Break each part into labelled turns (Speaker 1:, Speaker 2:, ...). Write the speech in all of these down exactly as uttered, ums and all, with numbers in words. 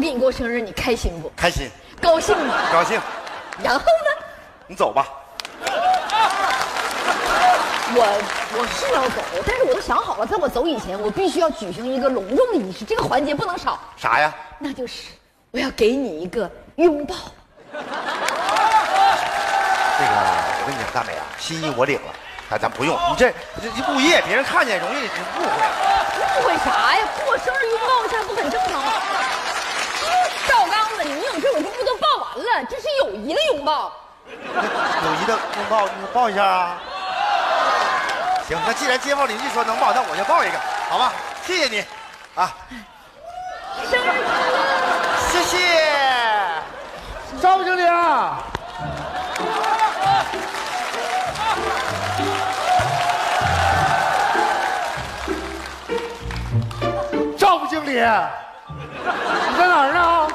Speaker 1: 给你过生日，你开心不？
Speaker 2: 开心。
Speaker 1: 高兴吗？
Speaker 2: 高兴。
Speaker 1: 然后呢？
Speaker 2: 你走吧。
Speaker 1: 我我是要走，但是我都想好了，在我走以前，我必须要举行一个隆重的仪式，这个环节不能少。
Speaker 2: 啥呀？
Speaker 1: 那就是我要给你一个拥抱。
Speaker 2: 这个，我跟你讲，大美啊，心意我领了，咱咱不用，你这这这物业，别人看见容易误会。
Speaker 1: 误会啥呀？过生日拥抱一下不很正常吗？赵刚子，你有这种就不都抱完了？这是友谊的拥抱。
Speaker 2: 友谊的拥抱，你抱一下啊。行，那既然街坊邻居说能抱，那我就抱一个，好吧？谢谢你，啊。
Speaker 1: 生日快乐！
Speaker 2: 谢谢。
Speaker 3: 赵副经理啊！赵副经理，你在哪儿呢？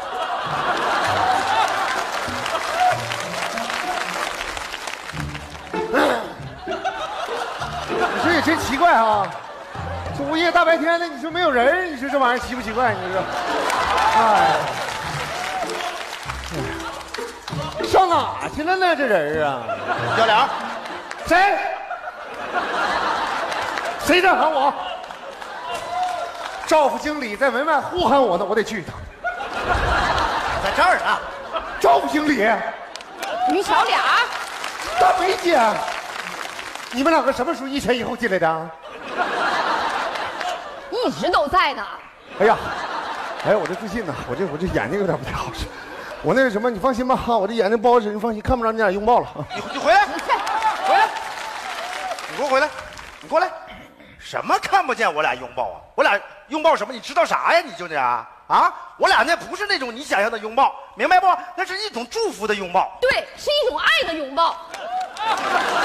Speaker 3: 你说也真奇怪啊！这午夜大白天的，你说没有人，你说这玩意儿奇不奇怪？你说，哎。上哪去了呢？这人啊，
Speaker 2: 小梁，
Speaker 3: 谁？谁在喊我？赵副经理在门外呼喊我呢，我得去一趟。
Speaker 2: 在这儿呢。
Speaker 3: 赵副经理，
Speaker 1: 于小俩，
Speaker 3: 大梅姐，你们两个什么时候一前一后进来的？
Speaker 1: 一直都在呢。
Speaker 3: 哎呀，哎呀，我这最近呢，我这我这眼睛有点不太好使。我那个什么，你放心吧，我这眼睛不好使，你放心，看不着你俩拥抱了。
Speaker 2: 你你回来，回来，你给我回来，你过来。什么看不见我俩拥抱啊？我俩拥抱什么？你知道啥呀？你就这样啊？我俩那不是那种你想象的拥抱，明白不？那是一种祝福的拥抱。
Speaker 1: 对，是一种爱的拥抱。